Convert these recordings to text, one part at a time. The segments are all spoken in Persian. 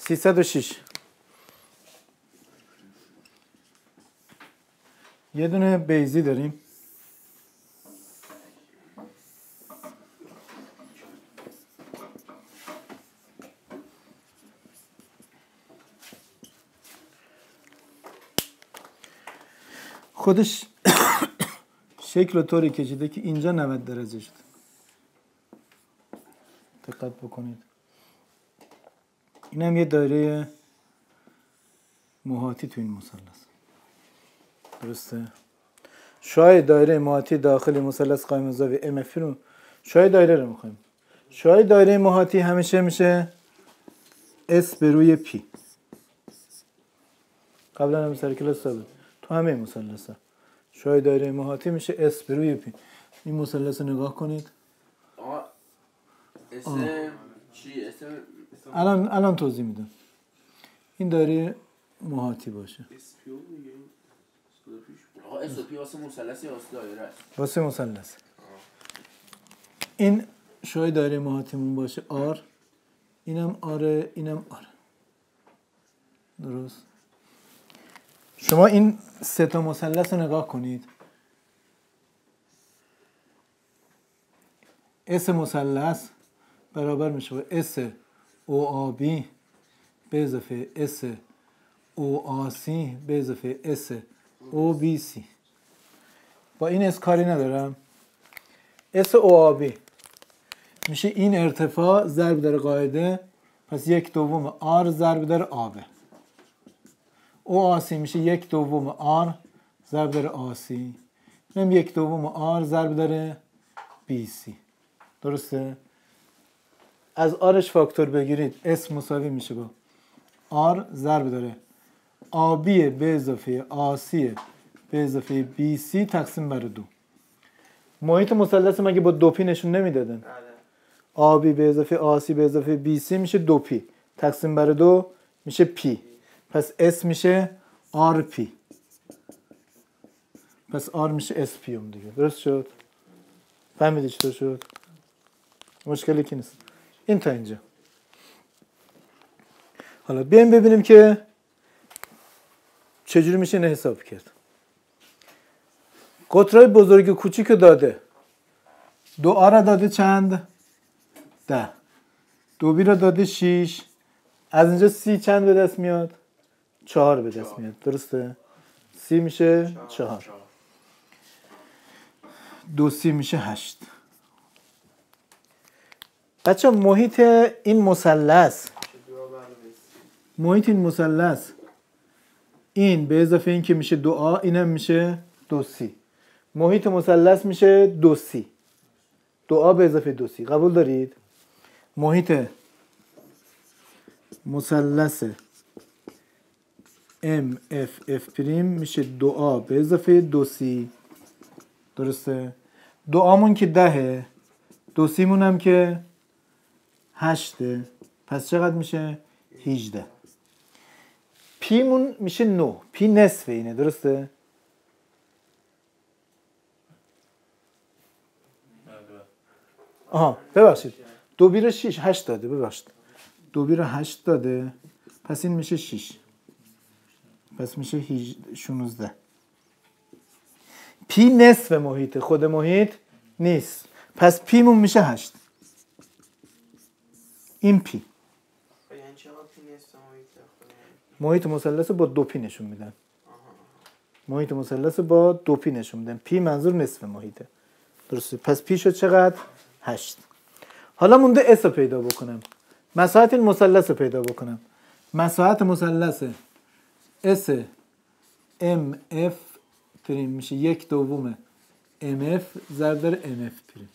306 یه دونه بیزی داریم خودش شکل و طوری کشیده که اینجا 90 درجه شد. دقت بکنید. این هم یه دایره محاطی تو این مثلث. درسته؟ شای دایره محاطی داخل مثلث قائم زاویه MF رو شای دایره رو می‌خوایم. شای دایره محاطی همیشه میشه S به روی P. قبلا هم سر کلاس بود. تو همه مثلث‌ها شای دایره محاطی میشه S به روی P. این مثلث رو نگاه کنید. الان توضیح میدم. این دایره محاطی باشه. SP واسه مثلث یا واسه دایره است؟ واسه مثلث. این شای دایره محاطیمون باشه R. اینم R، اینم R. درست. شما این سه تا مثلث رو نگاه کنید. S مثلث برابر میشه با S OAB به اضافه S OAC به اضافه S OBC. با این اس کاری ندارم. S OAB میشه این ارتفاع ضرب در قاعده، پس 1/2 R ضرب در AB. OAC میشه 1/2 R ضرب در AC. اینم 1/2 R ضرب در BC. درسته؟ از آرش فاکتور بگیرید S مساوی میشه با R ضرب داره AB به اضافه AC به اضافه BC تقسیم بر 2. محیط مثلث مگه با 2P نشون نمیدادن؟ AB به اضافه AC به اضافه BC میشه 2P تقسیم بر 2 میشه P. پس S میشه RP. پس R میشه SP هم دیگه. درست شد؟ فهمیدی چطور شد؟ مشکلی که نیست. این تا اینجا. حالا بیایم ببینیم که چجوری میشه اینو حساب کرد. قطرهای بزرگ و کوچیک داده. 2A را داده چند؟ 10. 2B را داده 6. از اینجا C چند به دست میاد؟ 4 به دست میاد. درسته؟ C میشه 4. 2C میشه 8. بچه محیط این مثلث این به اضافه این که میشه 2A اینم میشه 2C. محیط مثلث میشه 2C. 2A به اضافه 2C. قبول دارید؟ محیط مثلث MFF' میشه 2A به اضافه 2C. درسته؟ 2A'مون که 10، 2C مون هم که 8. پس چقدر میشه؟ 18. P مون میشه 9. P نصف اینه. درسته؟ آها ببخشید. 2B رو 6 8 داده. ببخشید. 2B رو 8 داده. پس این میشه 6. پس میشه 16. P نصف محیط. خود محیط نیست. پس P مون میشه 8. این P. محیط مثلث با 2P نشون میدن. محیط مثلث با 2P نشون میدن. P منظور نصف محیطه. درسته. پس P شد چقدر؟ 8. حالا مونده S رو پیدا بکنم. مساحت این مثلث رو پیدا بکنم. مساحت مثلث S MF پریم میشه 1/2 MF ضرب در MF پریم.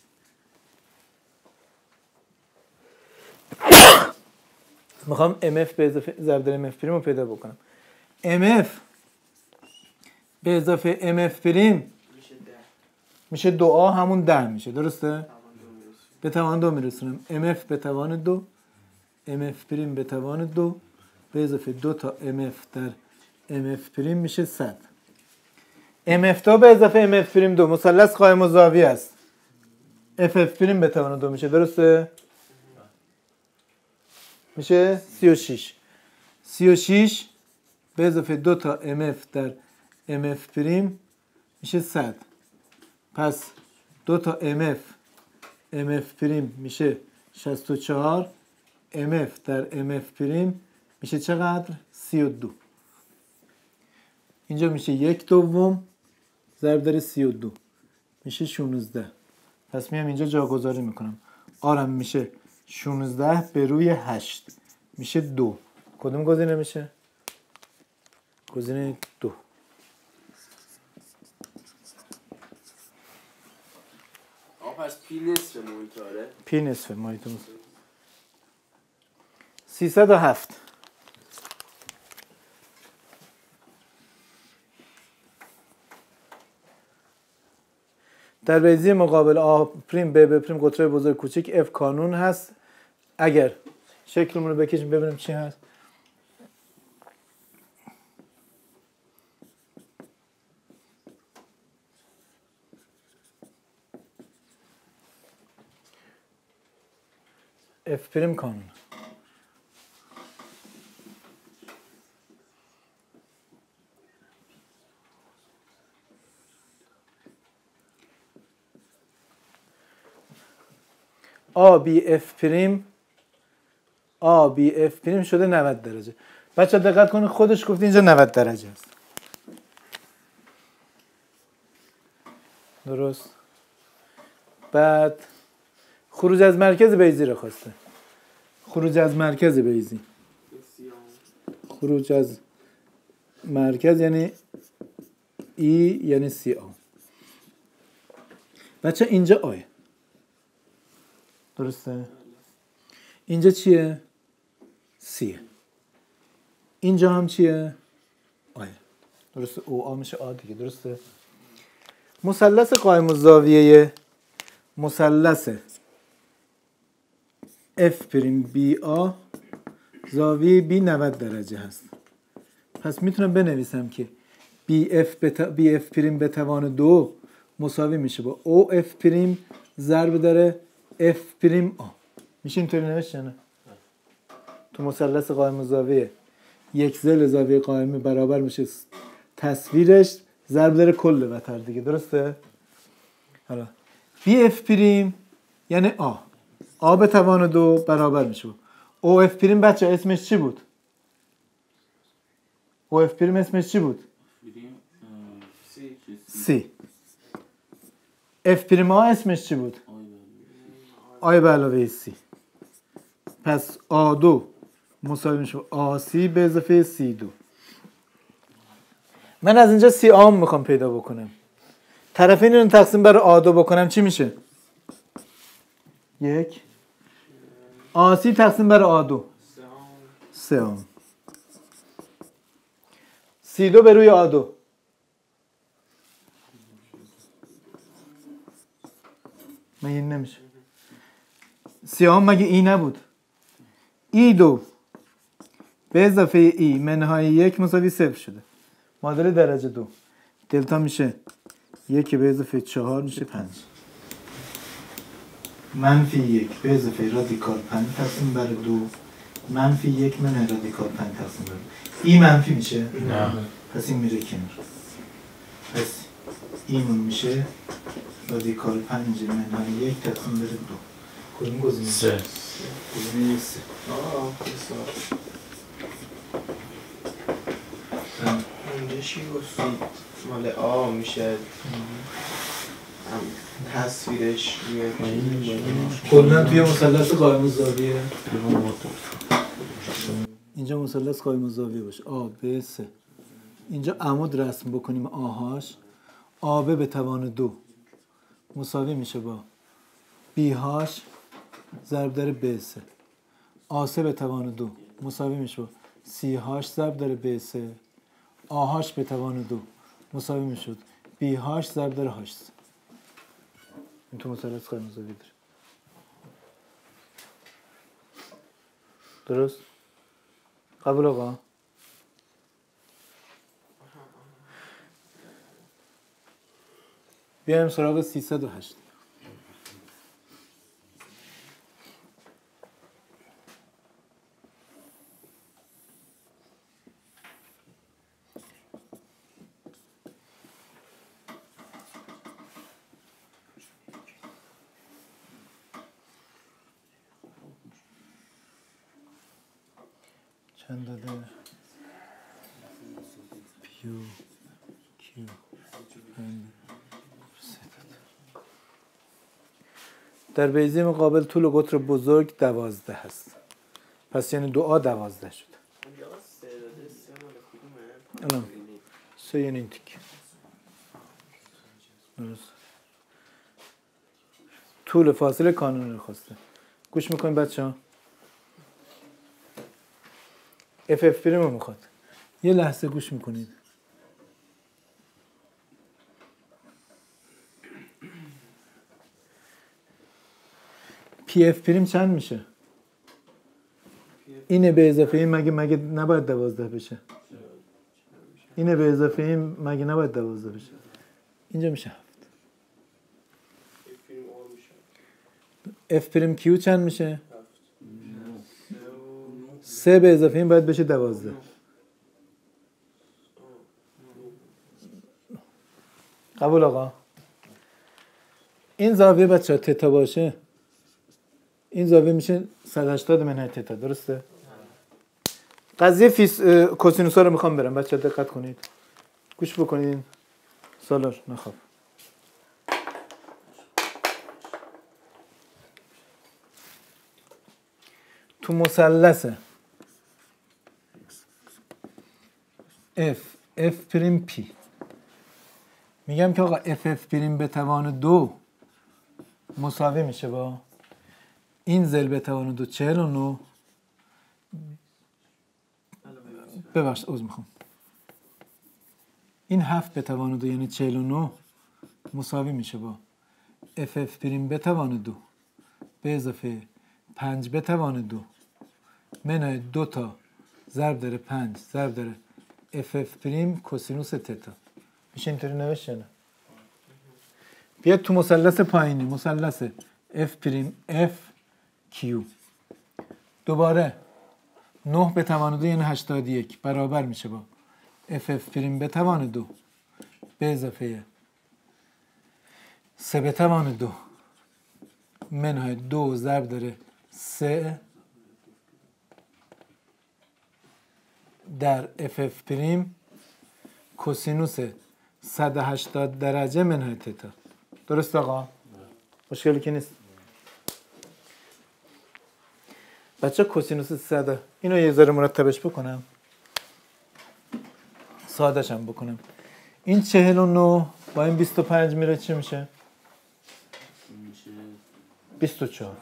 میخوام MF به اضافه ضرب در MF پریم رو پیدا بکنم. MF به اضافه MF پریم میشه 2A همون 10 میشه. درسته؟ به توان 2 میرسونم. MF به توان 2 MF پریم به توان 2 به اضافه 2 تا MF در MF پریم میشه 100. MF تا به اضافه MF پریم 2 مثلث قائم الزاویه است. FF پریم به توان 2 میشه. درسته؟ میشه 36. 36 به اضافه 2 تا MF در MF پریم میشه 100. پس 2 تا MF پریم میشه 64. MF در MF پریم میشه چقدر؟ 32. اینجا میشه 1/2 ضرب در 32 میشه 16. پس میام اینجا جاگذاری میکنم. آرم میشه 16 به روی 8 میشه 2. کدوم گزینه میشه؟ گزینه 2. پس پی نصف محیطاره. پی نصف محیط 307. در بیضی مقابل آ پریم ب پریم قطره بزرگ کوچیک اف کانون هست. اگر شکلمون رو بکشیم ببینیم چی هست. اف پریم کانون آ بی اف پریم شده 90 درجه. بچه دقت کنید خودش گفت اینجا 90 درجه است. درست. بعد خروج از مرکز بیضی رو خواسته. خروج از مرکز بیضی. خروج از مرکز یعنی ای یعنی سی آ. بچه اینجا آیه. درسته؟ اینجا چیه؟ سیه. اینجا هم چیه؟ آیه. درسته؟ او آ میشه آ دیگه. درسته؟ مثلث قائم الزاویه مثلث اف پریم بی آ زاویه بی 90 درجه هست. پس میتونم بنویسم که بی اف پریم به توان 2 مساوی میشه با او اف پریم ضرب در اف پریم آ. میشه اینطوری نوشت نه؟ تو مثلث قائم الزاویه یک ضلع زاویه قائمه برابر میشه تصویرش ضرب در کل وتر دیگه. درسته؟ حالا بی اف پریم یعنی آ به توان 2 برابر میشه او اف پریم. بچه اسمش چی بود؟ او اف پریم اسمش چی بود؟ سی. اف پریم آ اسمش چی بود؟ آی به علاوه سی. پس آ2 مساوی میشه آ3 به اضافه سی2. من از اینجا سی آم میخوام پیدا بکنم. طرفین رو تقسیم بر آ2 بکنم چی میشه؟ 1 آ3 تقسیم بر آ2 3 آم. سی2 به روی آ2 مگه این نمیشه؟ سی آم مگه ای نبود؟ ای2 به اضافه ای منهای 1 مساوی 0 شده. معادله درجه 2 دلتا میشه 1 به اضافه 4 میشه 5. منفی 1 به اضافه رادیکال 5 تقسیم بر 2 منفی 1 منهای رادیکال 5 تقسیم بر 2. ای منفی میشه؟ نه. پس این میره کنار. پس ایمون میشه رادیکال 5 منهای 1 تقسیم بر 2. کدوم گزینه؟ 3. گزینه 3. اونجا چی گفتی؟ مال آ میشه تصویرش کلن توی مثلث قائم الزاویه اینجا مثلث قائم الزاویه باشه آ ب س. اینجا عمود رسم بکنیم آهاش آب به توان 2 مساوی میشه با بی هاش ضرب در ب س. آ3 به توان 2 مساوی میشه با سی هاش ضرب در ب س. آهاش به توان 2 مساوی میشد بی هاش ضرب در هاش. این تو مثلث قائم الزاویه داره. درست؟ قبول آقا؟ بیایم سراغ 308. چند داده پیو کیو در بیضه مقابل طول و قطر بزرگ 12 هست. پس یعنی 2A 12 شد. الان 3 یعنی این تیک. طول فاصله کانون رو خواسته. گوش میکنید بچه ها. اف پریم رو میخواد. یه لحظه گوش میکنید. پی اف پریم چند میشه؟ اینه به اضافه این مگه نباید 12 بشه؟ اینه به اضافه این مگه نباید 12 بشه؟ اینجا میشه 7. اف پریم کیو چند میشه؟ 3 به اضافه این باید بشه 12. قبول آقا؟ این زاویه بچه تتا باشه، این زاویه میشه 180 منهای تتا، درسته؟ قضیه کوسینوس ها رو میخوام برم بچه دقت کنید، گوش بکنید. سالار نخواب. تو مثلث f پریم p میگم که آقا f پریم به توان 2 مساوی میشه با این زل به توان 2 49. ببخشید عذر میخوام. این 7 به توان 2 یعنی 49 مساوی میشه با f پریم به توان 2 به اضافه 5 به توان 2 منهای 2 تا ضرب داره 5 ضرب داره f پریم کوسینوس تتا. میشه اینطوری نوشت نه؟ بیاد تو مثلث پایینی، مثلث f پریم f q، دوباره 9 به توان 2 یعنی 81 برابر میشه با f پریم به توان 2 به اضافه 3 به توان 2 منهای 2 ضرب داره 3 در f پریم کوسینوس 180 درجه منهای تتا. درست آقا؟ مشکلی که نیست. بچه کوسینوس 100 اینو یه ذره مرتبش بکنم، سادهش هم بکنم. این 49 با این 25 میره چی میشه؟ 24.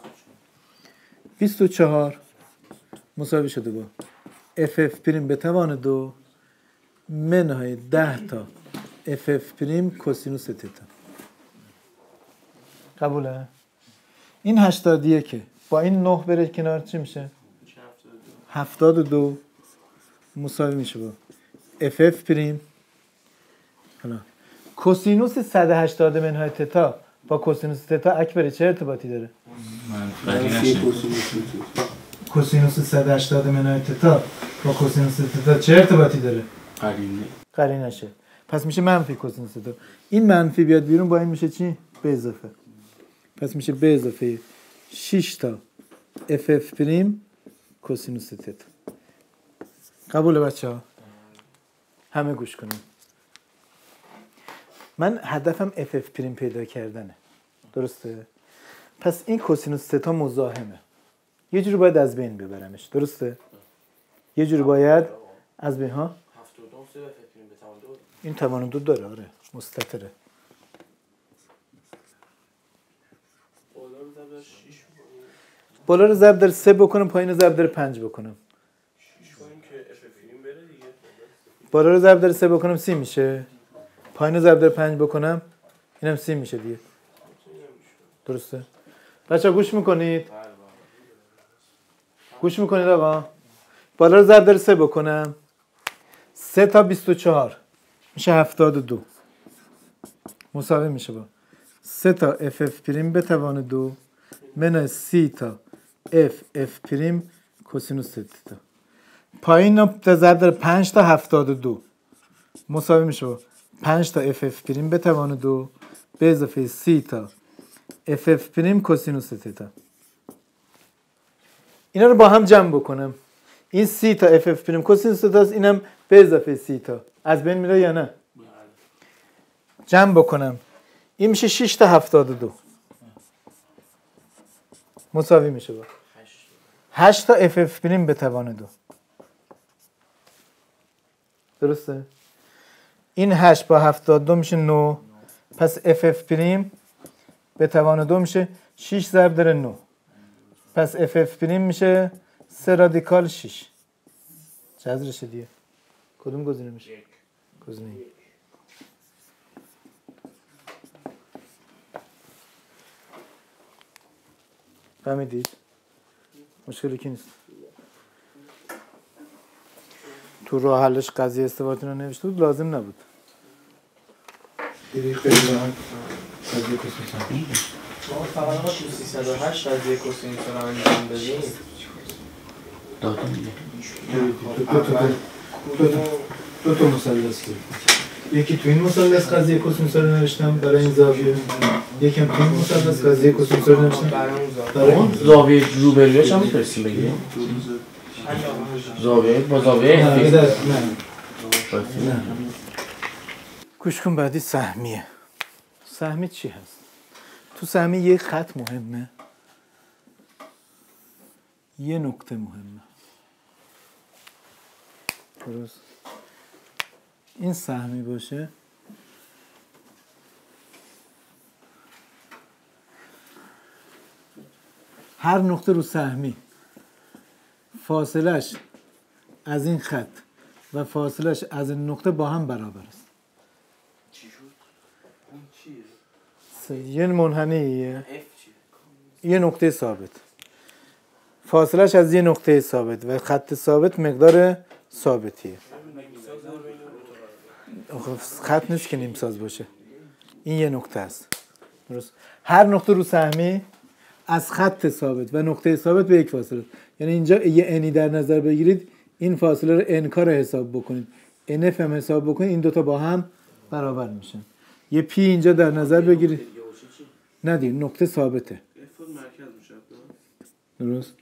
24 مساوی شده با f پریم به توان 2 منهای 10 تا f پریم کوسینوس تتا. قبوله؟ این 81 با این 9 بره کنار چی میشه؟ 72 مساوی میشه با f پریم. حالا کوسینوس 180 منهای تتا با کوسینوس تتا اکبر چه ارتباطی داره؟ کوسینوس 180 منهای تتا با کوسینوس تتا چه ارتباطی داره؟ قرینه شه. پس میشه منفی کوسینوس تتا. این منفی بیاد بیرون با این میشه چی؟ به اضافه. پس میشه به اضافه 6 تا f پریم کوسینوس تتا. قبوله بچه ها؟ همه گوش کنیم. من هدفم f پریم پیدا کردنه، درسته؟ پس این کوسینوس تتا مزاحمه، یه جوری باید از بین ببرمش، درسته؟ یه جوری باید از بین ها. این توان 2 داره، آره مستتره. بالا رو ضرب در 3 بکنم، پایین رو ضرب در 5 بکنم. بالا رو ضرب در 3 بکنم 30 میشه، پایین رو ضرب در 5 بکنم اینم 30 میشه دیگه، درسته؟ بچه‌ها گوش میکنید؟ گوش میکنید آقا؟ بالا رو ضرب در 3 بکنم 3 تا 24 میشه 72 مساوی میشه با 3 تا f پریم به توان 2 منهای 30 تا f پریم کوسینوس تتا. پایین رو ضرب در 5 تا 72 مساوی میشه با 5 تا f پریم به توان 2 به اضافه 30 تا f پریم کوسینوس تتا. اینا رو با هم جمع بکنم این سی تا اف اف پریم کوسینوس تاست، اینم به اضافه سی تا از بین میره یا نه؟ جمع بکنم این میشه 6 تا 72 مساوی میشه با 8 تا اف اف پریم به توان 2. درسته؟ این 8 با 72 میشه 9. پس اف اف پریم به توان 2 میشه 6 ضرب در 9. پس اف اف پریم میشه 3 رادیکال 6. جذرشه دیگه. کدوم گزینه میشه؟ گزینه یک. فهمیدید؟ مشکلی که نیست. تو راه حلش قضیه استفاده رو نوشته بود لازم نبود. قضیه کوسینوس ما فقط ما تو 308 قضیه کوسینوس رو انجام بدیم. دادم دیگه. دو تا مثلث گرفتم. یکی تو این مثلث قضیه کوسینوس رو نوشتم برای این زاویه. یکی هم تو این مثلث قضیه کوسینوس رو نوشتم برای اون زاویه روبرویش هم میتونستیم بگیم. زاویه با زاویه نه. گوش کن بعدی سهمیه. سهمی چی هست؟ تو سهمی یه خط مهمه، یه نکته مهمه. درست؟ این سهمی باشه هر نقطه رو سهمی فاصلش از این خط و فاصلش از این نقطه با هم برابر است. چی شد؟ اون چیه؟ یه منحنیه، اف چیه؟ یه نقطه ثابت، فاصلش از یه نقطه ثابت و خط ثابت مقدار ثابتیه. خط نیست که نیم ساز باشه، این یه نقطه است. درست؟ هر نقطه رو سهمی از خط ثابت و نقطه ثابت به یک فاصله، یعنی اینجا یه انی در نظر بگیرید، این فاصله رو ان کار حساب بکنید، ان اف هم حساب بکنید، این دوتا با هم برابر میشن. یه پی اینجا در نظر بگیرید، نه دیگه نقطه ثابته. درست؟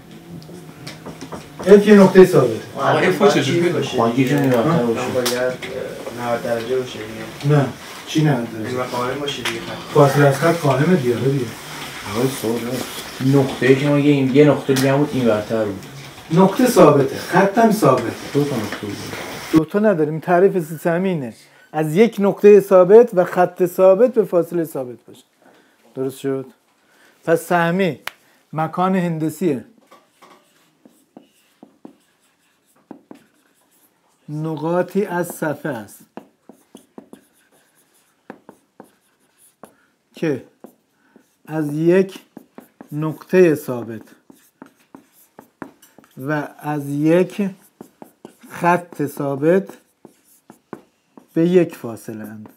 اف یه نقطه ثابته. آقا اف چجوری باشه؟ خواهی که میبرتر باشه. باید 90 درجه باشه نه چی 90 درجه؟ این قائم باشه دیگه. فاصله از خط قائمه دیگه. آقای سوال نقطه که ما یه نقطه دیگه هم بود این برتر بود. نقطه ثابته، خطم ثابته. دو تا نقطه بود. دو تا نداریم. تعریف سیستمی اینه از یک نقطه ثابت و خط ثابت به فاصله ثابت باشه. درست شد؟ پس سهمی مکان هندسیه، نقاطی از صفحه است که از یک نقطه ثابت و از یک خط ثابت به یک فاصله اند.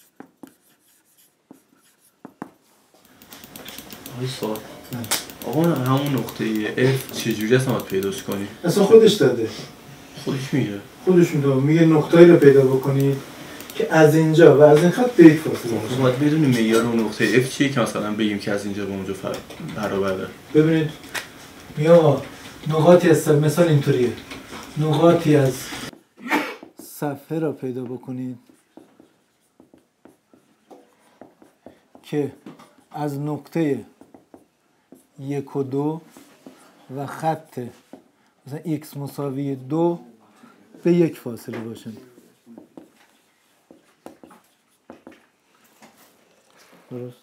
آقای سوال آقا همون نقطه F چجوری اصلا باید پیداش کنی؟ اصلا خودش داده، خودش میگه خودش میگه نقطه‌ای رو پیدا بکنید که از اینجا و از این خط به یک فاصله باشه. باید بدونیم معیار اون نقطه F چیه که مثلا بگیم که از اینجا به اونجا برابره. ببینید یا نقاطی از مثال اینطوریه، نقاطی از صفحه را پیدا بکنید که از نقطه 1 و 2 و خط مثلا x مساوی 2 به یک فاصله باشند. درست؟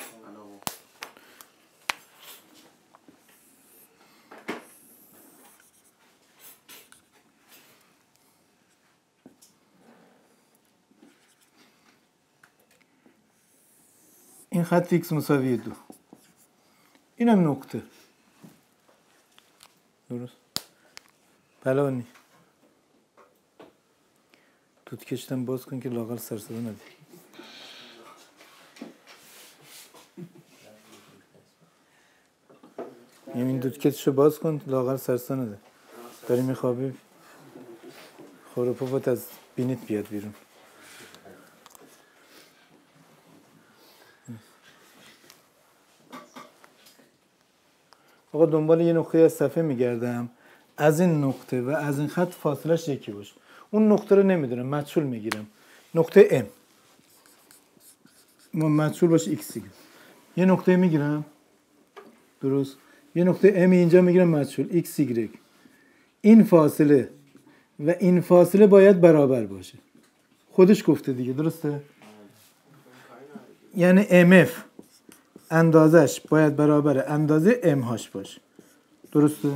این خط x مساوی 2، اینم نقطه. درست؟ بلانی توت کشتم باز کن که لاغر سر صدا ندی. این دوت کششو باز کن لاغر سر صدا نده. داری میخوابی خوروپوفت از بینیت بیاد بیرون. آقا دنبال یه نقطه از صفحه میگردم از این نقطه و از این خط فاصلش یکی باشه. اون نقطه رو نمیدونم، مجهول میگیرم. نقطه M مجهول باشه ایکس دیگه. یه نقطه میگیرم، درست؟ یه نقطه M اینجا میگیرم مجهول ایکس ایگرگ. این فاصله و این فاصله باید برابر باشه. خودش گفته دیگه، درسته؟ یعنی MF اندازش باید برابر اندازه M هاش باشه. درسته؟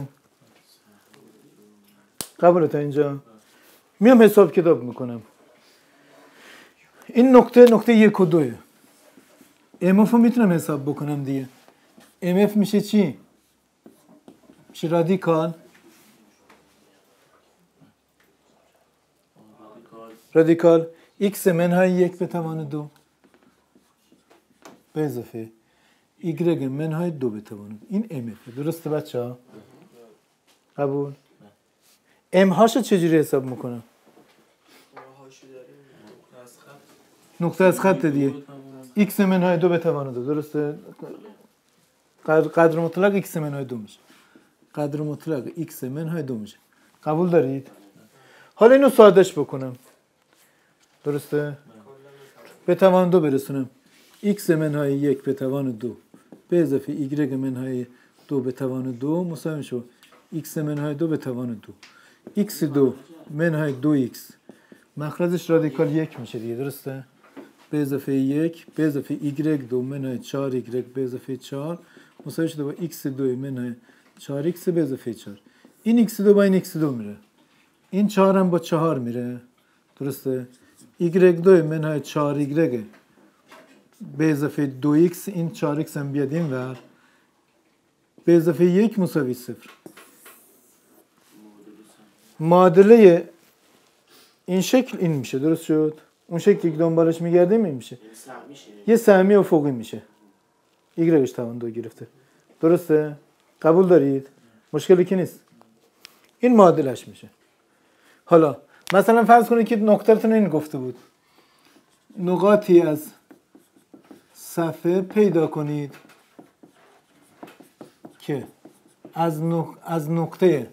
قبوله تا اینجا؟ میام حساب کتاب میکنم. این نقطه 1 و 2. MF رو میتونم حساب بکنم دیگه. MF میشه چی؟ میشه رادیکال x منهای 1 به توان 2 به اضافه y منهای 2 به توان 2. این MF. درسته بچه ها؟ قبول؟ M هاشو چجوری حساب میکنم؟ نقطه از خط دیگه. x منهای 2 به توان 2. درسته؟ قدر مطلق x منهای 2 میشه. قدر مطلق x منهای 2 میشه. قبول دارید؟ حالا اینو سادهش بکنم. درسته؟ به توان 2 برسونم. x منهای 1 به توان 2 به اضافه y منهای 2 به توان 2 مساوی میشه x منهای 2 به توان 2. x2 منهای 2x مخرجش رادیکال 1 میشه دیگه، درسته؟ به اضافه 1 به اضافه y2 منهای 4y به اضافه 4 مساوی شده با x2 منهای 4x به اضافه 4. این x2 با این x2 میره. این 4 هم با 4 میره. درسته؟ y2 منهای 4y به اضافه 2x، این 4x هم بیاد این ور، به اضافه 1 مساوی 0. معادله این شکل این میشه. درست شد؟ اون شکلی که دنبالش میگردیم این میشه. یه سهمی افقی میشه. یگرگش توان 2 گرفته. درسته؟ قبول دارید؟ مشکلی که نیست. این معادلش میشه. حالا مثلا فرض کنید که نقطه‌تون این گفته بود. نقاطی از صفحه پیدا کنید که از نقطه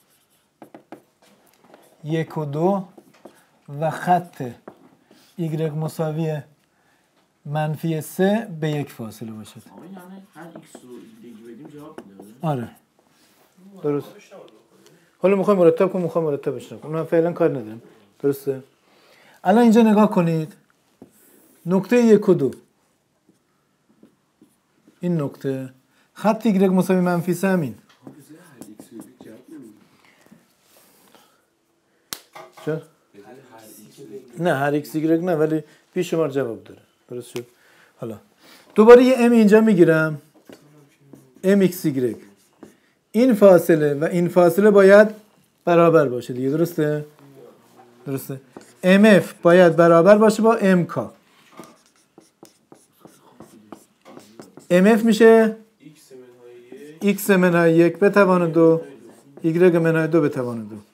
1 و 2 و خط y مساوی منفی 3 به 1 فاصله باشد. آره درست. حالا میخوام مرتب کنم، میخوام مرتبش نکنم، من فعلا کار ندارم. درسته؟ الان اینجا نگاه کنید. نقطه 1 و 2 این نقطه خط y مساوی منفی 3 همین. چرا؟ نه هر x y نه، ولی بیشمار جواب داره. درست شد؟ حالا دوباره یه m اینجا میگیرم، m x y. این فاصله و این فاصله باید برابر باشه دیگه. درسته؟ درسته. mf باید برابر باشه با mk. mf میشه x منهای 1 به توان 2 y منهای 2 به توان 2.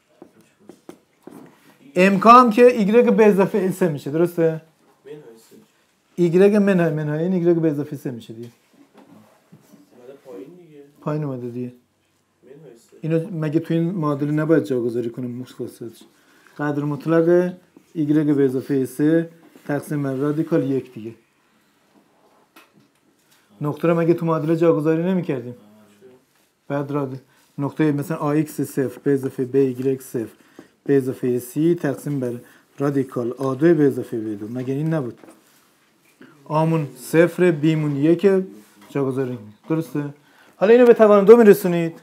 mk هم که y به اضافه 3 میشه. درسته؟ y منهای این y به اضافه 3 میشه دیگه. پایین اومده دیگه. اینو مگه تو این معادله نباید جاگذاری کنیم؟ مختصرش قدر مطلق y به اضافه 3 تقسیم بر رادیکال 1 دیگه. نقطه رو مگه تو معادله جاگذاری نمی‌کردیم؟ بعد نقطه مثلا ax 0 به اضافه by 0 به اضافه c تقسیم بر رادیکال a2 به اضافه b2. مگه این نبود؟ آمون 0 بیمون 1 جاگذاری. درسته؟ حالا اینو به توان 2 میرسونید،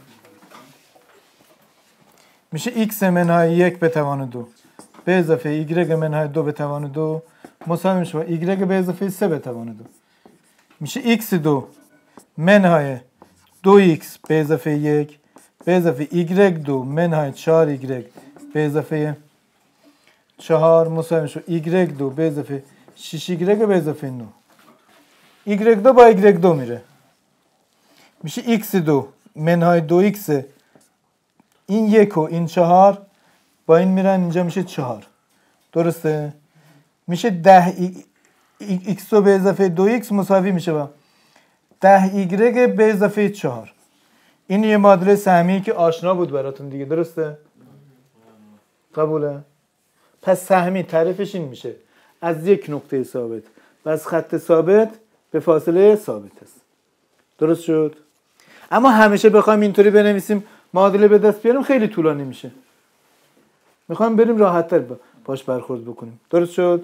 میشه x منهای 1 به توان 2 به اضافه y منهای 2 به توان 2 مساوی میشه با y به اضافه 3 به توان 2. میشه x2 منهای 2x به اضافه 1 به اضافه y2 منهای 4y به اضافه 4 مساوی میشه y2 به اضافه 6y به اضافه 9. y2 با y2 میره، میشه x2 منهای 2x. این 1 و این 4 با این میرن اینجا میشه 4. درسته؟ میشه 10 x به اضافه 2x مساوی میشه با 10y به اضافه 4. این یه معادله سهمی که آشنا بود براتون دیگه، درسته؟ قبوله؟ پس سهمی تعریفش این میشه: از یک نقطه ثابت و از خط ثابت به فاصله ثابت است. درست شد؟ اما همیشه بخوایم اینطوری بنویسیم معادله به دست بیاریم خیلی طولانی میشه. میخوایم بریم راحت‌تر باش برخورد بکنیم. درست شد؟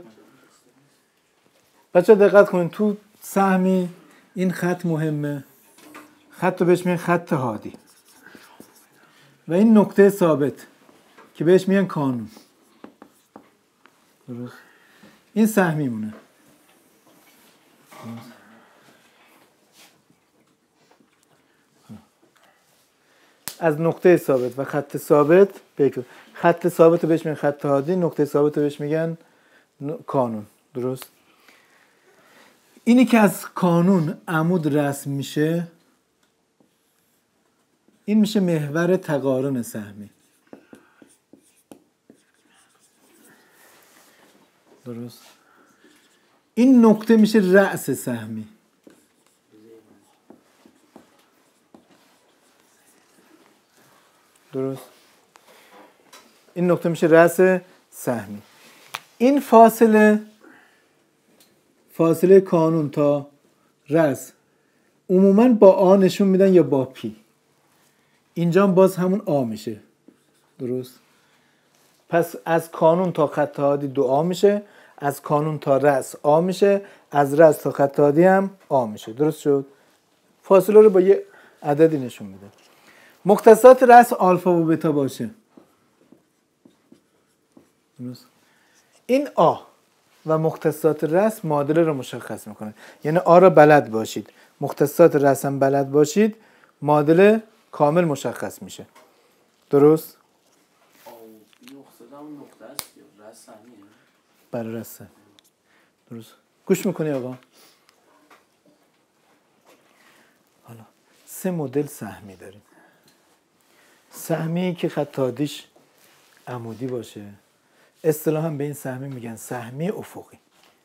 بچه دقت کنین، تو سهمی این خط مهمه. خط رو بهش میگن خط هادی و این نقطه ثابت که بهش میگن کانون. درست؟ این سهمی مونه. از نقطه ثابت و خط ثابت خط ثابت رو بهش میگن خط هادی، نقطه ثابت رو بهش میگن کانون. درست؟ اینی که از کانون عمود رسم میشه این میشه محور تقارن سهمی. درست؟ این نقطه میشه رأس سهمی. درست؟ این نقطه میشه رأس سهمی. این فاصله کانون تا رأس عموماً با آ نشون میدن یا با پی. اینجا باز همون آ میشه. درست؟ پس از کانون تا خط هادی 2 میشه، از کانون تا رأس آ میشه، از رأس تا خط هادی هم آ میشه. درست شد؟ فاصله رو با یه عددی نشون میده. مختصات رأس آلفا و بتا باشه. درست؟ این آ و مختصات رأس معادله رو مشخص میکنه. یعنی آ را بلد باشید، مختصات رأس هم بلد باشید، معادله کامل مشخص میشه. درست؟ برای رأس. درست. گوش میکنی آقا؟ حالا 3 مدل سهمی داریم. سهمی که خط هادیش عمودی باشه، اصطلاحاً به این سهمی میگن سهمی افقی.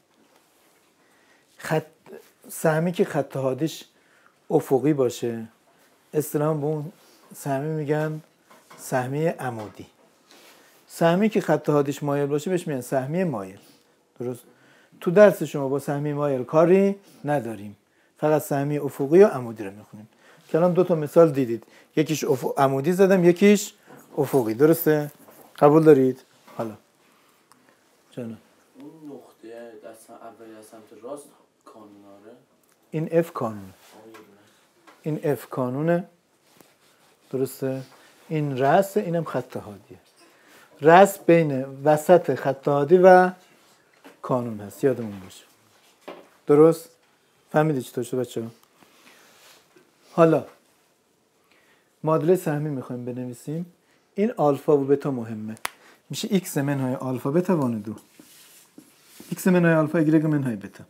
سهمی که خط هادیش افقی باشه، اصطلاحاً به اون سهمی میگن سهمی عمودی. سهمی که خط هادیش مایل باشه بهش میگن سهمی مایل. درست؟ تو درس شما با سهمی مایل کاری نداریم، فقط سهمی افقی و عمودی رو میخونیم. که الان 2 تا مثال دیدید، یکیش عمودی زدم، یکیش افقی. درسته؟ قبول دارید؟ حالا اون جانم، نقطه اولی از سمت راست کانونه. این اف کانونه، این اف کانونه. درسته؟ این رأس، اینم خط هادیه. رأس بین وسط خط هادی و کانون هست، یادمون باشه. درست؟ فهمیدی چطور شد بچه‌ها؟ حالا معادله سهمی میخوایم بنویسیم. این آلفا و بتا مهمه. میشه x منهای آلفا بتا وان 2. x منهای آلفا ایگرگ منهای بتا.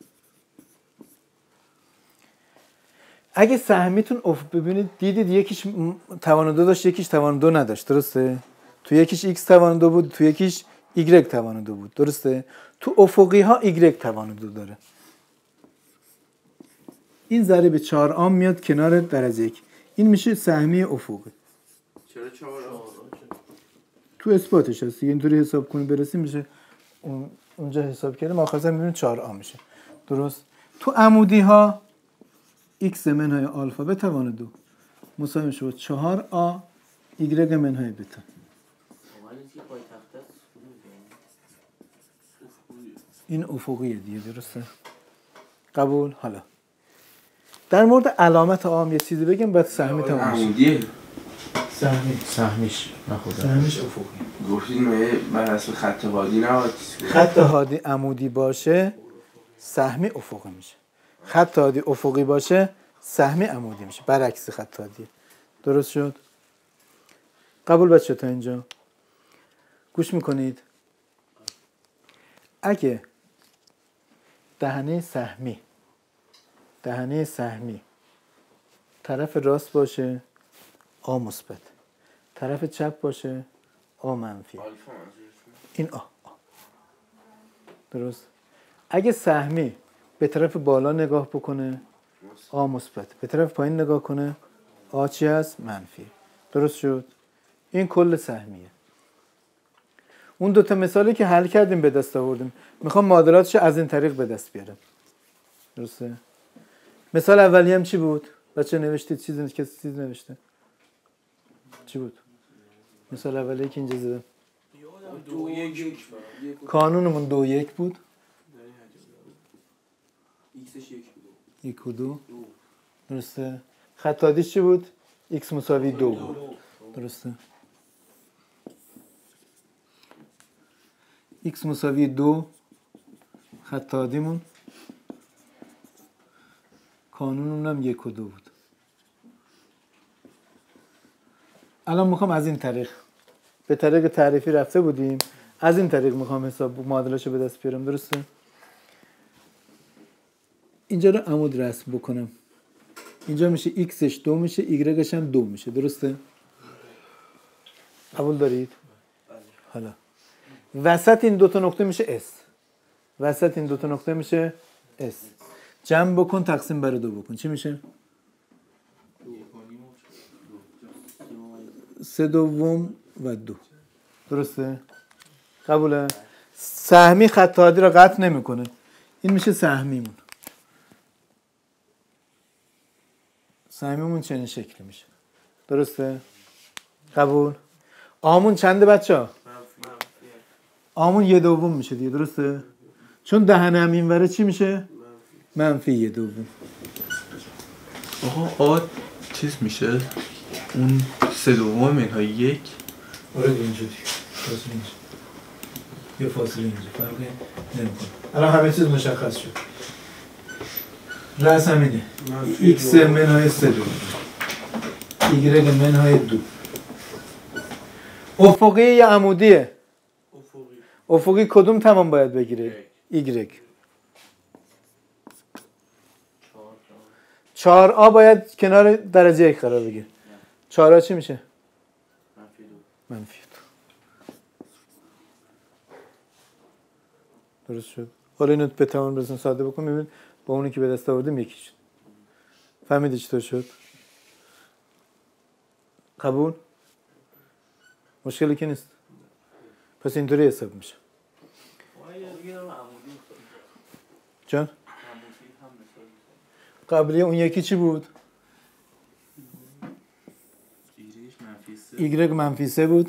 اگه سهمیتون ببینید دیدید یکیش توان 2 داشت، یکیش توان 2 نداشت. درسته؟ تو یکیش x توان 2 بود، تو یکیش y توان 2 بود. درسته؟ تو افقی ها y توان 2 داره. این ذره به 4 آم میاد کنار درجه 1. این میشه سهمی افقی. چرا 4 آم؟ تو اثباتش هست. اینطوری حساب کنیم برسیم میشه اونجا حساب کردیم آخرش میبینیم 4 آ میشه. درست؟ تو عمودی ها x منهای آلفا بتا وان 2 مساوی میشه با 4 آ y منهای بتا. این افقیه دیگه. درسته؟ قبول؟ حالا در مورد علامت عام یه چیزی بگم بعد سهمی تموم میشه. عمودیه. سهمیش نخودم. سهمیش افقی. گفتید من اصلا خط هادی نباید. خط هادی عمودی باشه سهمی افقی میشه. خط هادی افقی باشه سهمی عمودی میشه. برعکس خط هادی. درست شد؟ قبول بچه تا اینجا؟ گوش میکنید؟ اگه دهنه سهمی طرف راست باشه آ مثبت، طرف چپ باشه آ منفی. این آ. درست؟ اگه سهمی به طرف بالا نگاه بکنه آ مثبت، به طرف پایین نگاه کنه آ چی هست؟ منفی. درست شد؟ این کل سهمیه. اون دوتا مثالی که حل کردیم به دست آوردیم، میخوام معادلاتش از این طریق به دست بیارم. درسته؟ مثال اولی هم چی بود؟ بچه نوشتید چیز نوشته؟ چی بود؟ مثال اولی که اینجا زدم کانونمون 2 1 بود. یک و دو. درسته؟ خط عادیش چی بود؟ x مساوی 2 بود. درسته؟ x مساوی 2 خط عادیمون، کانونمون هم 1 و 2 بود. الان میخوام از این طریق، به طریق تعریفی رفته بودیم، از این طریق میخوام حساب معادلاشو به دست بیارم. درسته؟ اینجا رو عمود رسم بکنم. اینجا میشه xش 2 میشه، yش هم 2 میشه. درسته؟ قبول دارید؟ حالا وسط این دوتا نقطه میشه s. وسط این دوتا نقطه میشه s. جمع بکن تقسیم بر 2 بکن. چی میشه؟ 3/2 و 2. درسته؟ قبوله؟ سهمی خط عادی را قطع نمیکنه. این میشه سهمیمون. سهمیمون چنین شکلی میشه. درسته؟ قبول؟ آمون چنده بچه ها؟ آمون 1/2 میشه دیگه. درسته؟ چون دهنه هم این وره چی میشه؟ منفی 1/2. آقا چیز میشه اون 3/2 منهای 1. آره اینجوری فاصله اینجا یه فاصله اینجا فرق نمیکنه. الان همه چیز مشخص شد. رأس همینه x منهای 3/2 y منهای 2. افقی یا عمودیه؟ افقی کدوم تمام باید بگیره؟ y. 4a باید کنار درجه 1 قرار بگیره. 4a چی میشه؟ منفی 2. درست شد. حالا اینو به توان برسن ساده بکن ببین با اونی که به دست آوردیم یکی شد. فهمیدی چطور شد؟ قبول؟ مشکلی که نیست. پس اینطوری حساب میشه. جان؟ قبلی اون یکی چی بود؟ y منفی 3 بود.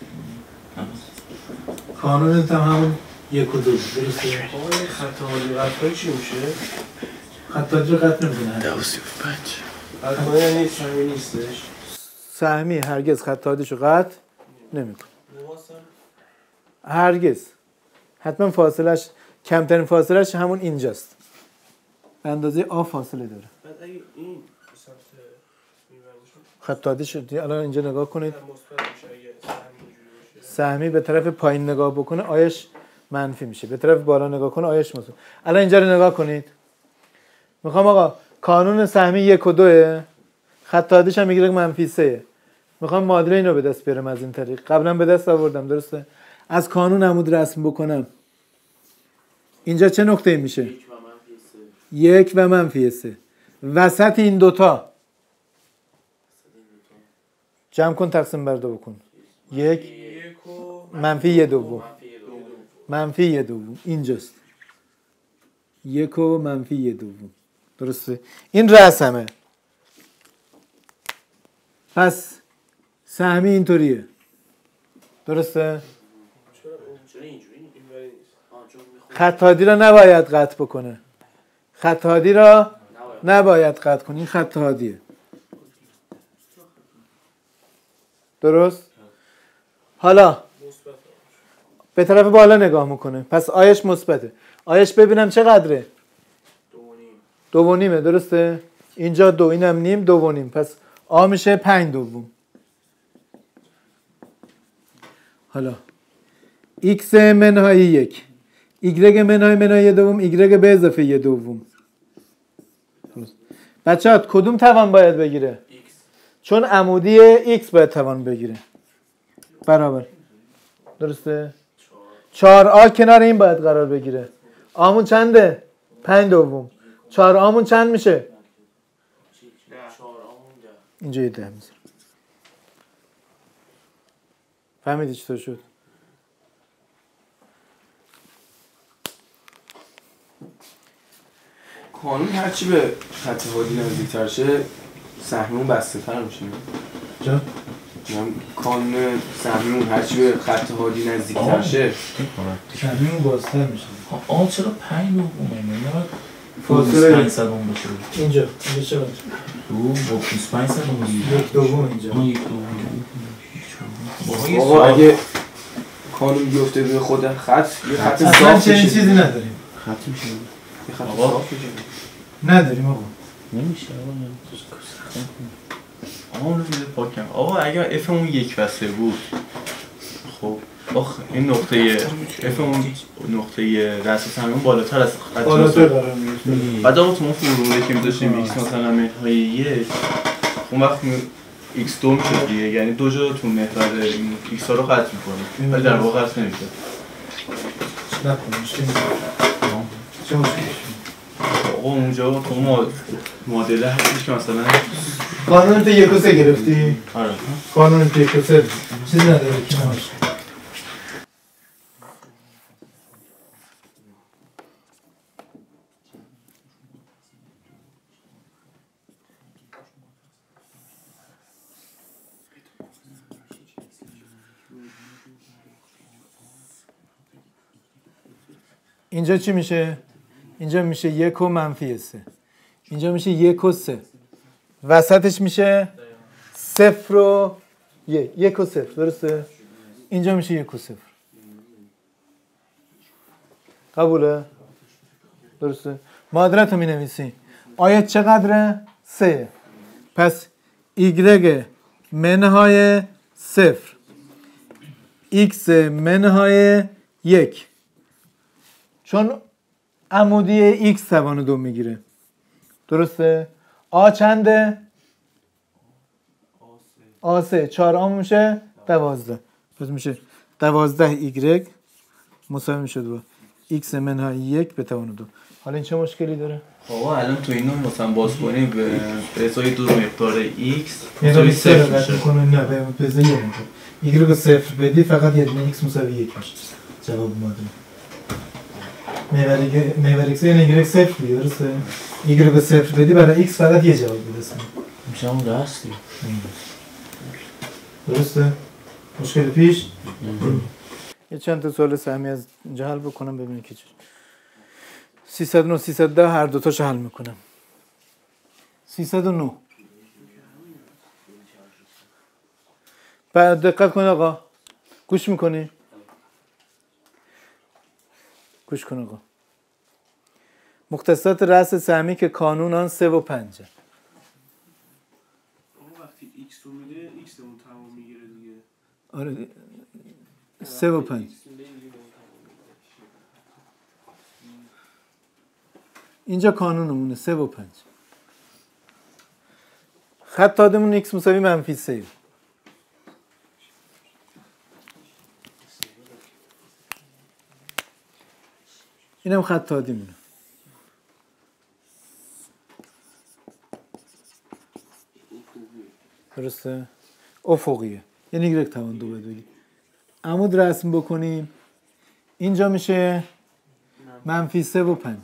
کانون هم همون 1 و 2 بود. درسته؟ خط عادی قطعه چی میشه؟ خط عادی رو قطع نمی‌کنه. 35. قطعه نیست، سهمی نیستش. سهمی هرگز خط عادیشو قطع نمی‌کنه. هرگز. حتما فاصلش کمترین فاصلش همون اینجاست. به اندازه آ فاصله داره. بعد اگه این سمت میبر باشه خط عادی شد. الان اینجا نگاه کنید. مثبت میشه اگه سهمی اینجوری باشه. سهمی به طرف پایین نگاه بکنه آیش منفی میشه. به طرف بالا نگاه کنه آیش مثبت. الان اینجا رو نگاه کنید. میخوام آقا کانون سهمی 1 و 2 خط عادیش هم میگیره منفی 3. میخوام معادله اینو به دست بیارم از این طریق. قبلا به دست آوردم. درسته؟ از کانون عمود رسم بکنم. اینجا چه نقطه‌ای میشه؟ 1 و منفی 3. وسط این دوتا جمع کن تقسیم بر 2 بکن. 1 منفی 1/2 منفی 1/2 اینجاست. 1 و منفی 1/2. درسته؟ این رسمه. پس سهمی اینطوریه. درسته؟ خط عادی را نباید قطع بکنه. خط عادی را نباید قطع کنی. این خط عادیه. درست؟ حالا به طرف بالا نگاه میکنه. پس آیش مثبته. آیش ببینم چقدره؟ 2.5. درسته؟ اینجا 2 اینم نیم 2.5. پس آ میشه 5/2. حالا x منهای 1 y منهای 2 y به اضافه 1/2. بچه‌ها کدوم توان باید بگیره؟ چون عمودی x باید توان بگیره. برابر. درسته؟ 4a کنار این باید قرار بگیره. آمون چنده؟ 5/2. 4 آمون چند میشه؟ اینجا یه 10 میذارم. فهمیدی چطور شد؟ کانون هرچی به خط حادی نزدیک‌تر شه سهمیمون بسته تر میشه. جا؟ کانون سهمیمون هرچی به خط حادی نزدیک‌تر شه سهمیمون بازتر میشه. چرا 5 دومه؟ نه فاصله 500 اون بشه. اینجا چرا؟ با 25 صدم یک دوم اینجا. یک دوم. آقا اگه کانون بیفته روی خود خط یه خط اصلا صاف چنین میشه. چیزی نداریم. خط میشه. یه خط آقا. صاف میشه. نداریم آقا. نمیشه آقا. اون رو میده پاکم. آقا اگر اف اون 1 و 3 بود خب این نقطه اف اون نقطه رأس سهمیمون بالاتر از خط بالاتر قرار میگیره. بعد آقا تو اون فرموله که می‌ذاشتیم ایکس مثلا منهای 1 اون وقت ایکس 2 میشه دیگه، یعنی دو جا تو محور این ایکس ها رو قطع می‌کنیم ولی در واقع قطع نمی‌شه. نکنه مشکل نیست. چه مشکلی؟ آقا اونجا تو معادله هستش که مثلا قانون تو 1 و 3 گرفتی؟ آره قانون تو 1 و 3 چیزی نداره که نباشه. اینجا چی میشه؟ اینجا میشه 1 و منفی 3. اینجا میشه 1 و 3. وسطش میشه 0 و 1. 1 و 0 درسته؟ اینجا میشه 1 و 0. قبوله؟ درسته؟ معادلت رو می نویسی. آیت چقدره؟ 3. پس ایگرگ منهای 0 ایکس منهای 1 چون عمودی ایکس توان 2 میگیره. درسته؟ آ چنده؟ آ3 4 آم میشه 12. پس میشه 12 ایگرگ مساوی میشه 2 ایکس منهای 1 به توان 2. حالا این چه مشکلی داره؟ آقا الان تو اینو مثلا باز کنیم به ازای دو مقدار ایکس مساوی 0 میشه. میکنه. نه به ازای 1 میکنه. ایگرگ رو 0 بدی فقط یه دونه ایکس مساوی 1 میشه. جواب معادله. محور ایکس یعنی ایگرگ 0 دیگه درسته؟ ایگرگ رو 0 بدی برای ایکس فقط یه جواب میرسه. میشه همون راستی. درسته؟ مشکل پیش؟ یه چند تا سوال سهمی از اینجا حل بکنم ببینید که چه 309 310 هر دوتاشو حل میکنم. 309 بعد دقت کن آقا، گوش میکنی؟ گوش کن آقا. مختصات رأس سهمی که کانون آن 3 و 5. وقتی ایکس رو میده ایکس اون تمام میگیره دیگه. آره 3 و 5. اینجا کانونمونه 3 و 5. خط دادمون ایکس مساوی منفی 3. اینم خط دادیمونه. درسته؟ افقیه. یعنی ایگرگ توان 2 بدونی. عمود رسم بکنیم. اینجا میشه منفی 3 و 5.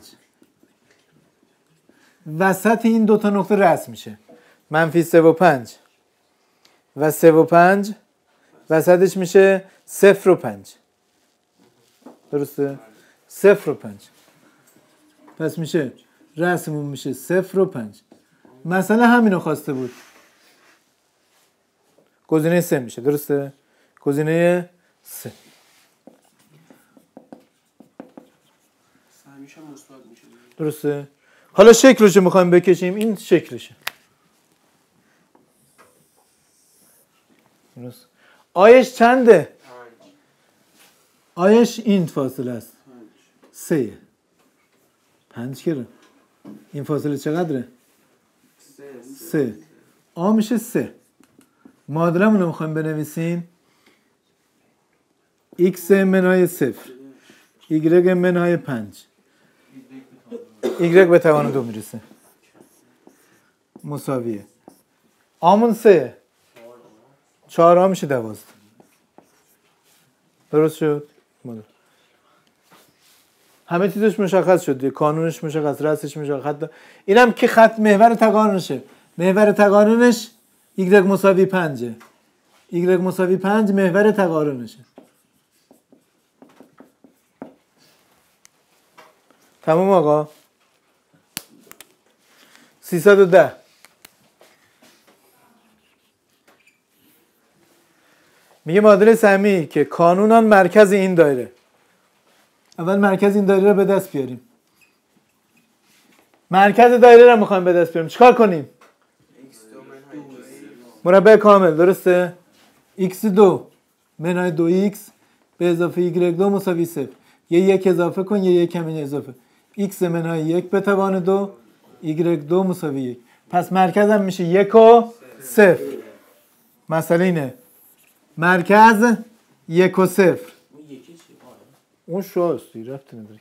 وسط این دوتا نقطه رسم میشه. منفی 3 و 5 و 3 و 5 وسطش میشه 0 و 5. درسته؟ 0 و 5. پس میشه رسممون میشه 0 و 5. مثلا همینو خواسته بود. گزینه 3 میشه. درسته؟ گزینه 3. همیشه مثبت میشه. درسته؟ حالا شکلشو میخوایم بکشیم. این شکلشه. درست. آیش چنده؟ آیش این فاصله است. 3. 5 کره. این فاصله چقدره؟ 3. آ میشه 3. معادلمون رو میخوایم بنویسیم. x منهای 0 y منهای 5 y به توان 2 میرسه مساویه آمون 3 4 میشه 12. درست شد؟ همه چیزش مشخص شد دیگه، کانونش مشخص، رأسش مشخص. اینم که خط محور تقارنشه. محور تقارنش y مساوی 5. y مساوی 5 محور تقارنشه. تمام آقا. 310 میگه معادله سهمی که کانونان مرکز این دایره. اول مرکز این دایره رو به دست بیاریم. مرکز دایره رو میخوایم به دست بیاریم. چیکار کنیم؟ مربع کامل، درسته؟ x2 منهای 2x به اضافه y2 مساوی 0. یه 1 اضافه کن، یه 1 همین اضافه. x منهای 1 به توان 2 y2 مساوی 1. پس مرکزم میشه 1 و 0. مسئله اینه مرکز 1 و 0. اون شوستی رفت نداره،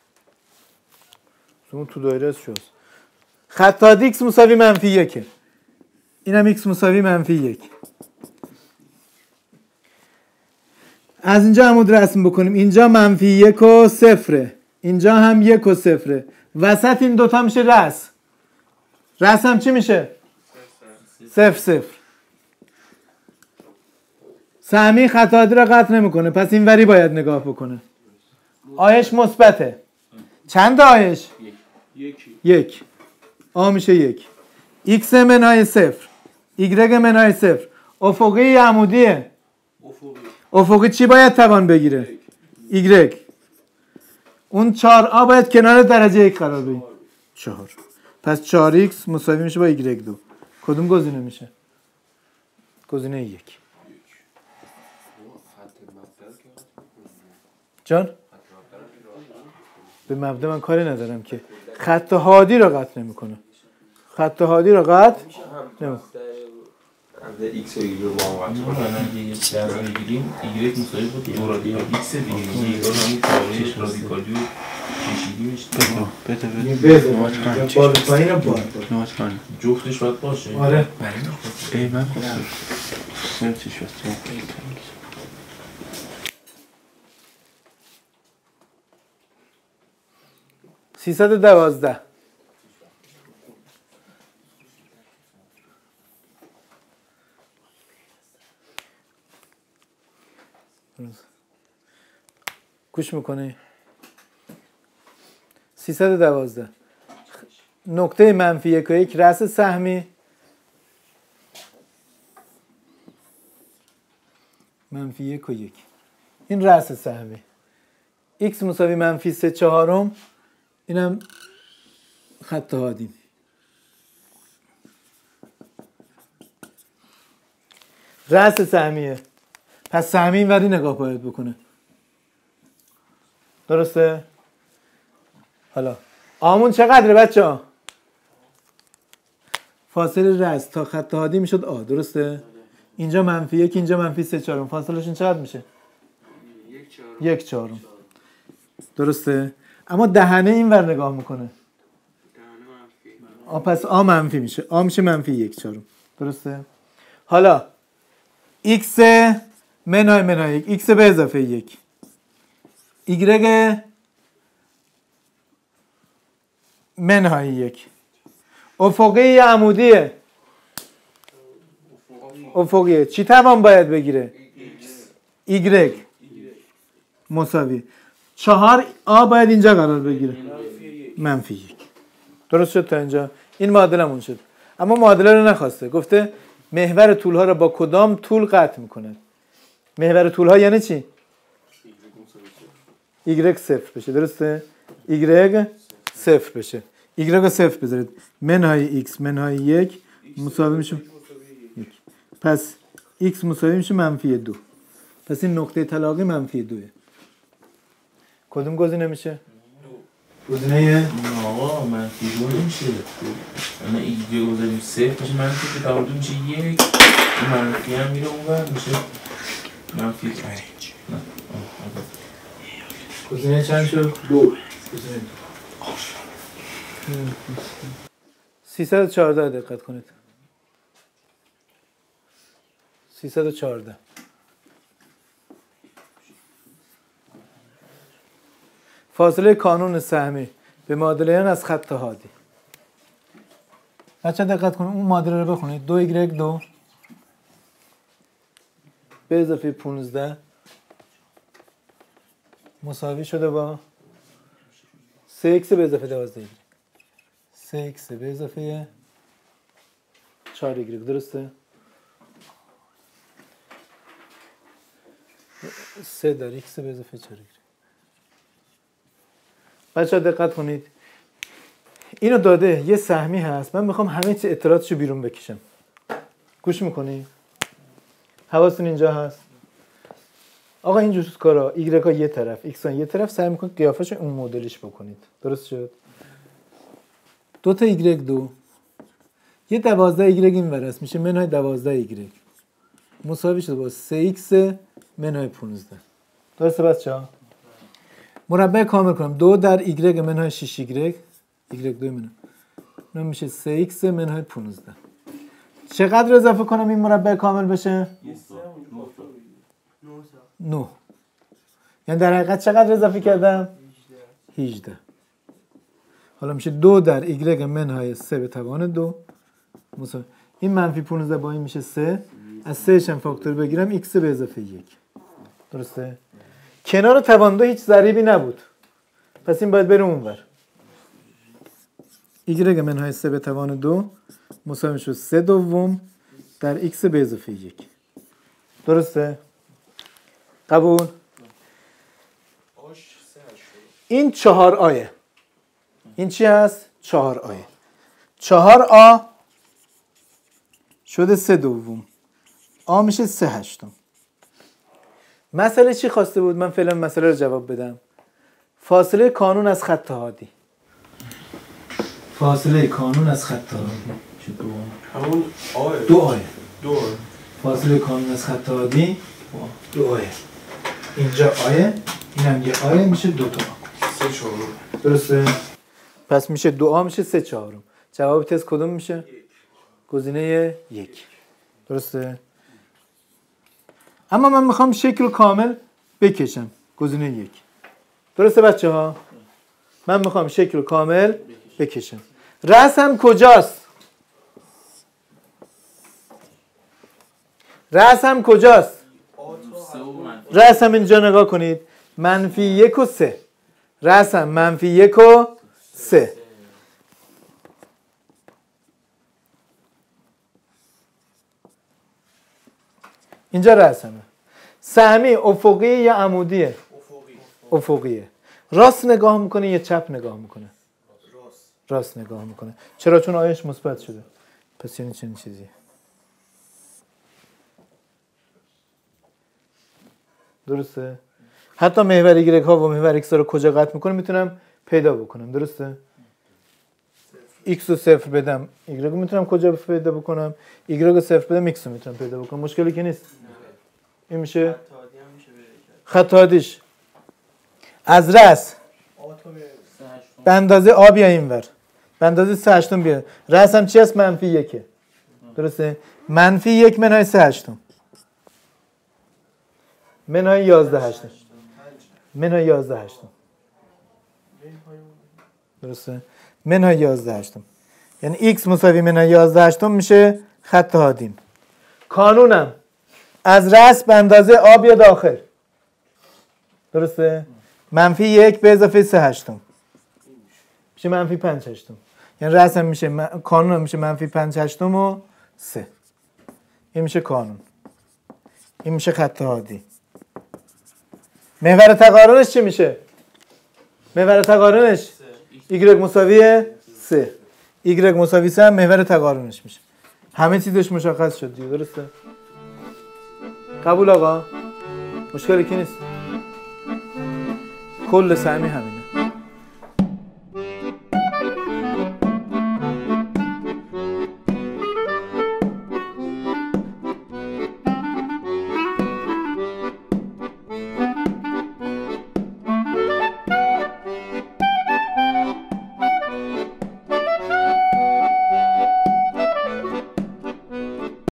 اون تو دایره است شوست. خط x مساوی منفی 1. اینم x مساوی منفی 1. از اینجا عمود رسم بکنیم. اینجا منفی 1 و 0، اینجا هم 1 و 0. وسط این دوتا میشه رأس. رأس هم چی میشه؟ 0 0. سهمی خط عادی را قطع نمیکنه، پس این وری باید نگاه بکنه. آیش مثبته. چند آیش؟ 1. آ میشه 1. x منهای 0 y منهای 0. افقی عمودیه. افقی چی باید توان بگیره؟ y. اون 4a باید کنار درجه 1 قرار بگیره. 4. پس 4x مساوی میشه با y2. کدوم گزینه میشه؟ گزینه 1. جان؟ به مبدا من کاری ندارم که خط حادی را قطع نمیکنه. خط حادی را قطع نمیکنه. x و y رو با هم قطع کنم. یه درجه بگیریم y مساوی با 2 رادیکال x دیگه. یه رو همون کارش رادیکالی و کشیدی میشه. بده. بالا پایین رو بالا. جفتش باید باشه. آره. ای من خواستم. چی شد؟ 312 گوش میکنه. 312 نقطه منفی 1 و 1 رأس سهمی منفی 1 و 1. این رأس سهمی. x مساوی منفی 3/4. اینم خط حادی. رأس سهمیه. پس سهمی این وری نگاه باید بکنه. درسته؟ حالا آمون چقدره بچه ها؟ فاصله رأس تا خط حادی میشد آ، درسته؟ اینجا منفی 1 اینجا منفی 3/4. فاصلهشون چقدر میشه؟ 1/4. درسته؟ اما دهنه این ور نگاه میکنه. پس آ منفی میشه. آ میشه منفی 1/4. درسته؟ حالا x منهای 1 x به اضافه 1 y منهای 1 افقی عمودیه. افقیه چی توان باید بگیره؟ y مساوی 4a باید اینجا قرار بگیره. منفی 1. درست شد تا اینجا؟ این معادلمون شد. اما معادله رو نخواسته. گفته محور طولها رو با کدام طول قطع میکنه. محور طولها یعنی چی؟ y 0 بشه. درسته؟ y 0 بشه. y رو 0 بذارید. منهای x منهای 1 مساوی میشه 1. پس x مساوی میشه منفی 2. پس این نقطه تلاقی منفی 2. کدوم گزینه میشه؟ گزینه آقا منفی 2 نمیشه. اما ایگه گذاریم 0 میشه منفی که تعادل میشه 1. منفی هم میره اونور میشه منفی 5. گزینه چند شد؟ 2. 314 دقت کنید. 314. فاصله کانون سهمی به معادله از خط حادی. بچه دقت کنید اون معادله رو بخونید. 2y2 به اضافه 15 مساوی شده با 3x به اضافه 12y. 3x به اضافه 4y. درسته؟ 3 در x به اضافه 4y. بچه دقت کنید اینو داده یه سهمی هست، من میخوام همه چی اطلاعاتشو بیرون بکشم. گوش میکنی؟ حواستون اینجا هست؟ آقا این جور کارا y ها یه طرف x ها یه طرف سعی میکنید قیافش اون مدلش بکنید. درست شد؟ 2 y2 یه 12 y این ور است میشه منهای 12 y مساوی شده با 3x منهای 15. درسته بچه‌ها؟ مربع کامل کنم 2 در y منهای 6y y2 منهای اون میشه 3x منهای 15. چقدر اضافه کنم این مربع کامل بشه؟ 9. یعنی در حقیقت چقدر اضافه کردم؟ 18. حالا میشه 2 در y منهای 3 به توان 2 مساوی این منفی 15 با این میشه 3. از 3 هم فاکتور بگیرم x به اضافه 1. درسته؟ کنار توان 2 هیچ ضریبی نبود پس این باید بره اونور. y منهای 3 به توان 2 مساوی شد 3 دوم در x به اضافه 1. درسته؟ قبول؟ این 4 آیه. این چی هست؟ 4 آیه. 4 آ شده 3 دوم. آ میشه 3 هشتم. مسئله چی خواسته بود؟ من فعلا مسئله رو جواب بدم. فاصله کانون از خط حادی. فاصله کانون از خط حادی. چه دو؟ همون آیه. 2 آیه. 2 فاصله کانون از خط حادی 2 آیه. اینجا آیه، اینم یه آیه میشه 2 تا. 3 4. درسته؟ پس میشه 2 میشه 3 4. جواب تست کدوم میشه؟ گزینه 1. درسته؟ اما من میخوام شکل کامل بکشم. گزینه 1. درسته بچه ها؟ من میخوام شکل کامل بکشم. رأسم کجاست؟ رأسم کجاست؟ رأسم اینجا نگاه کنید. منفی 1 و 3. رأسم منفی 1 و 3. اینجا رأسمه. سهمی افقیه یا عمودیه؟ افقیه. راست نگاه میکنه یا چپ نگاه میکنه؟ راست نگاه میکنه. چرا؟ چون آیش مثبت شده. پس یعنی چنین چیزیه. درسته؟ حتی محور ایگرگ ها و محور ایکس ها رو کجا قطع میکنه میتونم پیدا بکنم. درسته؟ ایکس رو 0 بدم ایگرگ رو میتونم کجا پیدا بکنم؟ ایگرگ رو 0 بدم ایکس رو میتونم پیدا بکنم. مشکلی که نیست. این میشه خط حادیش از رأس به اندازه آ بیا اینور، به اندازه 3 هشتم بیا. رأس هم چی هست؟ منفی 1. درسته؟ منفی 1 منهای 3 هشتم منهای 11 هشتم منهای 11 هشتم. درسته؟ منهای 11 هشتم یعنی x مساوی منهای 11 هشتم میشه خط حادیم. کانونم از رأس به اندازه آ بیا داخل. درسته؟ منفی 1 به اضافه 3 هشتم میشه منفی 5 هشتم. یعنی رأس هم میشه کانون هم میشه منفی 5 هشتم و 3. این میشه کانون. این میشه خط حادی. محور تقارنش چی میشه؟ محور تقارنش y مساوی 3. y مساوی 3 هم محور تقارنش میشه. همه چیزش مشخص شد دیگه. درسته؟ قبول آقا؟ مشکلی که نیست. کل سهمی همینه.